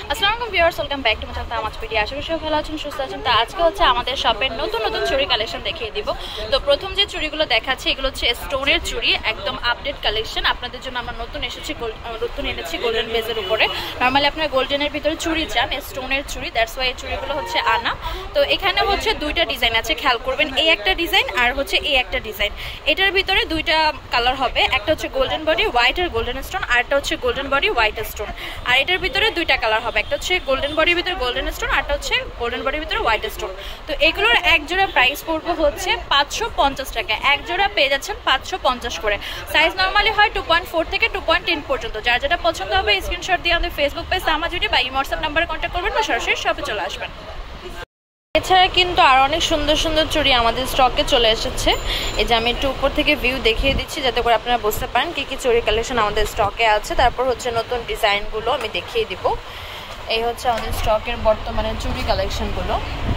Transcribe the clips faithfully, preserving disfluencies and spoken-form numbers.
আসসালামু আলাইকুম viewers, welcome back to my channel Tamaj BD. আশা করি সবাই ভালো আছেন, সুস্থ আছেন। তো আজকে হচ্ছে আমাদের শপের নতুন নতুন চুড়ি কালেকশন দেখিয়ে দিব। তো প্রথম যে চুড়িগুলো দেখাচ্ছি এগুলো হচ্ছে স্টোনের চুড়ি, একদম আপডেট কালেকশন। আপনাদের জন্য আমরা নতুন এসেছি, নতুন এনেছি গোল্ডেন বেজের উপরে। নর্মালি আপনারা গোল্ডেনের ভিতরে চুড়ি চান, স্টোনের চুড়ি, দ্যাটস ওয়াই এই চুড়িগুলো হচ্ছে আনা। তো এখানে হচ্ছে দুইটা ডিজাইন আছে, খেয়াল করবেন। এই একটা ডিজাইন আর হচ্ছে এই একটা ডিজাইন। এটার ভিতরে দুইটা কালার হবে, একটা হচ্ছে গোল্ডেন বডি হোয়াইট আর গোল্ডেন স্টোন, আর একটা হচ্ছে গোল্ডেন বডি হোয়াইট স্টোন। আর এটার ভিতরে দুইটা কালার হবে, একটা হচ্ছে গোল্ডেন বডির ভিতরে গোল্ডেন স্টোন, আরটা হচ্ছে গোল্ডেন বডির ভিতরে হোয়াইট স্টোন। তো এগুলোর এক জোড়া প্রাইস পড়বে হচ্ছে পাঁচশো পঞ্চাশ টাকা। এক জোড়া পেয়ে যাচ্ছেন পাঁচশো পঞ্চাশ করে। সাইজ নর্মালি হয় টু পয়েন্ট ফোর থেকে টু পয়েন্ট টেন পর্যন্ত। যার যেটা পছন্দ হবে স্ক্রিনশট দিয়ে আমাদের ফেসবুক পেজ তামাজ বিডি বা হোয়াটসঅ্যাপ নাম্বারে কন্ট্যাক্ট করবেন বা সরাসরি শপে চলে আসবেন। এছাড়া কিন্তু আরো অনেক সুন্দর সুন্দর চুড়ি আমাদের স্টকে চলে এসেছে। এই যে আমি একটু উপর থেকে ভিউ দেখিয়ে দিচ্ছি যাতে করে আপনারা বুঝতে পারেন কি কি চুড়ি কালেকশন আমাদের স্টকে আছে। তারপর হচ্ছে নতুন ডিজাইনগুলো আমি দেখিয়ে দিব। এই হচ্ছে আমাদের স্টকের বর্তমানে চুড়ি কালেকশনগুলো।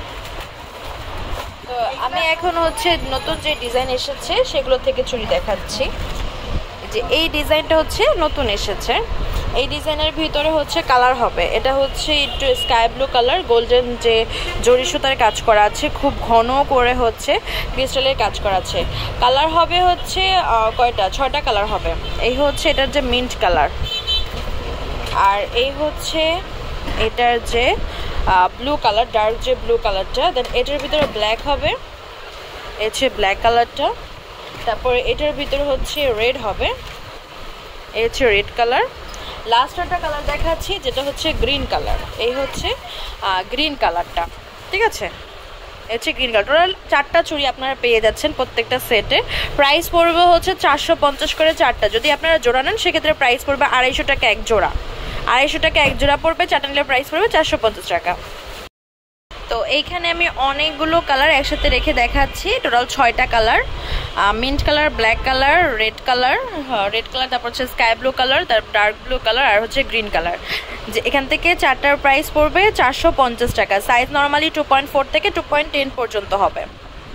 তো আমি এখন হচ্ছে নতুন যে ডিজাইন এসেছে সেগুলো থেকে চুড়ি দেখাচ্ছি। যে এই ডিজাইনটা হচ্ছে নতুন এসেছে। এই ডিজাইনের ভিতরে হচ্ছে কালার হবে, এটা হচ্ছে একটু স্কাই ব্লু কালার, গোল্ডেন যে জরি সুতার কাজ করা আছে, খুব ঘন করে হচ্ছে ক্রিস্টালের কাজ করা আছে। কালার হবে হচ্ছে কয়টা, ছয়টা কালার হবে। এই হচ্ছে এটার যে মিন্ট কালার, আর এই হচ্ছে এটার যে ব্লু কালার, ডার্ক যে ব্লু কালারটা। দেন এটার ভিতরে ব্ল্যাক হবে, এই হচ্ছে ব্ল্যাক কালারটা। তারপরে এটার ভিতরে হচ্ছে রেড হবে, এই হচ্ছে রেড কালার। লাস্ট একটা কালার দেখাচ্ছি যেটা হচ্ছে গ্রিন কালার। এই হচ্ছে গ্রিন কালারটা, ঠিক আছে। এই হচ্ছে গ্রিন কালার। টোটাল চারটা চুড়ি আপনারা পেয়ে যাচ্ছেন প্রত্যেকটা সেটে। প্রাইস পড়বে হচ্ছে চারশো পঞ্চাশ করে চারটা। যদি আপনারা জোড়া নেন সেক্ষেত্রে প্রাইস পড়বে আড়াইশো টাকা এক জোড়া। আড়াইশো টাকা এক জোড়া পড়বে, চারটা নিলে প্রাইস পড়বে চারশো পঞ্চাশ টাকা। তো এইখানে আমি অনেকগুলো কালার একসাথে রেখে দেখাচ্ছি। টোটাল ছয়টা colour, mint colour, black colour, red colour, red colour, তারপর হচ্ছে স্কাই ব্লু কালার, তারপর ডার্ক ব্লু কালার, আর হচ্ছে গ্রিন কালার। যে এখান থেকে চারটার প্রাইস পড়বে চারশো পঞ্চাশ টাকা। Size normally two point four থেকে টু পয়েন্ট টেন পর্যন্ত হবে।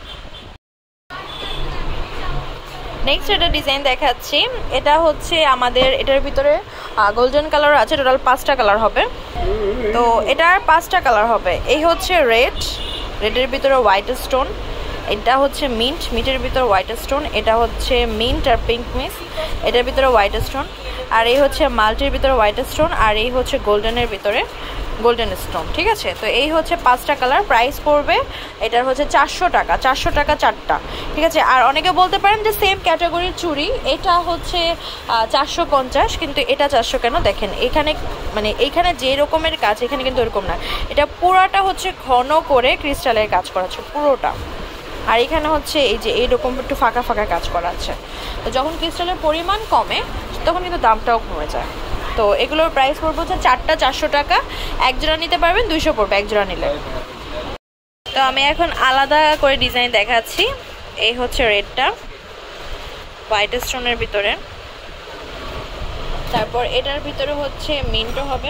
নেক্সট একটা ডিজাইন দেখাচ্ছি। এটা হচ্ছে আমাদের এটার ভিতরে গোল্ডেন কালার আছে, টোটাল পাঁচটা কালার হবে। তো এটার পাঁচটা কালার হবে। এই হচ্ছে রেড, রেডের ভিতরে হোয়াইট স্টোন। এটা হচ্ছে মিন্ট, মিন্টের ভিতরে হোয়াইট স্টোন। এটা হচ্ছে মিন্ট আর পিঙ্ক মিক্স, এটার ভিতরে হোয়াইট স্টোন। আর এই হচ্ছে মাল্টির ভিতরে হোয়াইট স্টোন, আর এই হচ্ছে গোল্ডেনের ভিতরে গোল্ডেন স্টোন, ঠিক আছে। তো এই হচ্ছে পাঁচটা কালার। প্রাইস পড়বে এটার হচ্ছে চারশো টাকা, চারশো টাকা চারটা, ঠিক আছে। আর অনেকে বলতে পারেন যে সেম ক্যাটাগরির চুড়ি এটা হচ্ছে চারশো পঞ্চাশ, কিন্তু এটা চারশো কেন? দেখেন এখানে মানে এইখানে যে রকমের কাজ এখানে কিন্তু এরকম না। এটা পুরোটা হচ্ছে ঘন করে ক্রিস্টালের কাজ করা আছে পুরোটা। আর এখানে হচ্ছে এই যে এইরকম একটু ফাঁকা ফাঁকা কাজ করা আছে। তো যখন ক্রিস্টালের পরিমাণ কমে তখন কিন্তু দামটাও কমে যায়। তো এগুলোর প্রাইস পড়বে হচ্ছে চারটা চারশো টাকা। এক জোড়া নিতে পারবেন দুইশো পড়বে এক জোড়া নিলে। তো আমি এখন আলাদা করে ডিজাইন দেখাচ্ছি। এই হচ্ছে রেডটা হোয়াইট স্টোনের ভিতরে, তারপর এটার ভিতরে হচ্ছে মিন্টও হবে।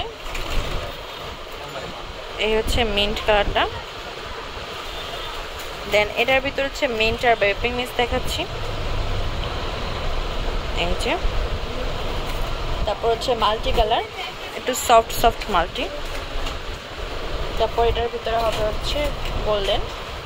এই হচ্ছে মিন্ট কালারটা। দেন এটার ভিতরে হচ্ছে মিন্ট আর বেপিং মিক্স দেখাচ্ছি, এই যে। তারপর হচ্ছে মাল্টি কালার, একটু সফট সফট মাল্টি। তারপর এটার ভিতরে হবে হচ্ছে গোল্ডেন,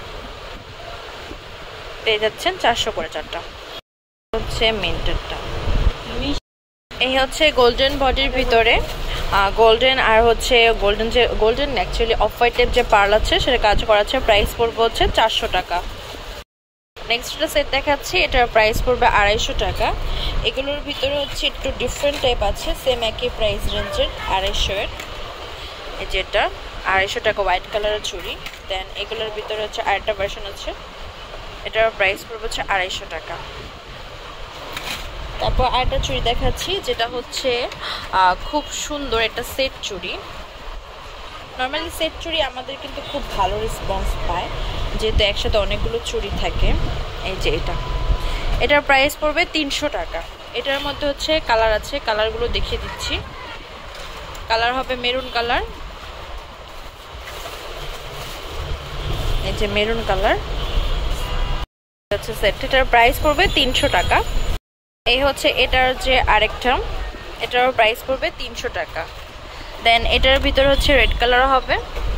পেয়ে যাচ্ছেন চারশো করে চারটা। হচ্ছে মিন্টেরটা, এই হচ্ছে গোল্ডেন বডির ভিতরে গোল্ডেন, আর হচ্ছে গোল্ডেন যে golden actually off white type যে পার্ল আছে সেটা কাজ করা আছে। প্রাইস পড়বে হচ্ছে চারশো টাকা। নেক্সট একটা সেট দেখাচ্ছি, এটার প্রাইস পড়বে আড়াইশো টাকা। এগুলোর ভিতরে হচ্ছে একটু ডিফারেন্ট টাইপ আছে, সেম একই প্রাইস রেঞ্জের, আড়াইশো এর। এই যেটা আড়াইশো টাকা হোয়াইট কালারের চুড়ি। দেন এগুলোর ভিতরে হচ্ছে আরেকটা ভার্সন আছে, এটার প্রাইস পড়বে হচ্ছে আড়াইশো টাকা। তারপর আরেকটা চুড়ি দেখাচ্ছি যেটা হচ্ছে খুব সুন্দর একটা সেট চুড়ি। নর্মালি সেট চুড়ি আমাদের কিন্তু খুব ভালো রেসপন্স পায় যেহেতু একসাথে অনেকগুলো চুড়ি থাকে। এই যে এটা, এটার প্রাইস পড়বে তিনশো টাকা। এটার মধ্যে হচ্ছে কালার আছে, কালারগুলো দেখিয়ে দিচ্ছি। কালার হবে মেরুন কালার, এই যে মেরুন কালার হচ্ছে সেট। এটার প্রাইস পড়বে তিনশো টাকা। এই হচ্ছে এটার যে আরেকটা, এটার প্রাইস পড়বে তিনশো টাকা। দেন এটার ভিতরে হচ্ছে রেড কালার হবে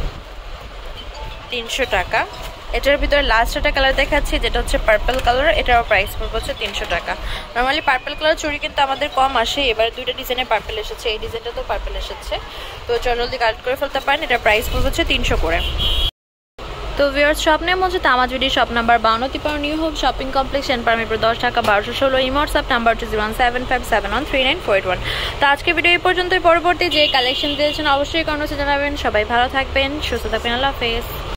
তিনশো টাকা। এটার ভিতরে লাস্ট একটা কালার দেখাচ্ছি যেটা হচ্ছে পার্পল কালার, এটার প্রাইস পড়বে হচ্ছে তিনশো টাকা। নর্মালি পার্পল কালার চুড়ি কিন্তু আমাদের কম আসে, এবার দুইটা ডিজাইনে পার্পল এসেছে, এই ডিজাইনটা তো পার্পল এসেছে, তো জলদি কালেক্ট করে ফেলতে পারেন। এটার প্রাইস পড়বে হচ্ছে তিনশো করে। তো ভিউয়ার্স শপ নেম হচ্ছে তামাজ বিডি, শপ নাম্বার বাউন্ন তিপ্পান্ন new hope shopping complex Senpara Mirpur দশ টাকা বারোশো ষোলো। এই হোয়াটসঅ্যাপ নাম্বার হচ্ছে zero one seven five seven one three nine four eight one. তো আজকে ভিডিও এই পর্যন্তই, পরবর্তী যে কালেকশন দিয়েছেন অবশ্যই কমেন্টে জানাবেন। সবাই ভালো থাকবেন, সুস্থ থাকবেন, আল্লাহ হাফেজ।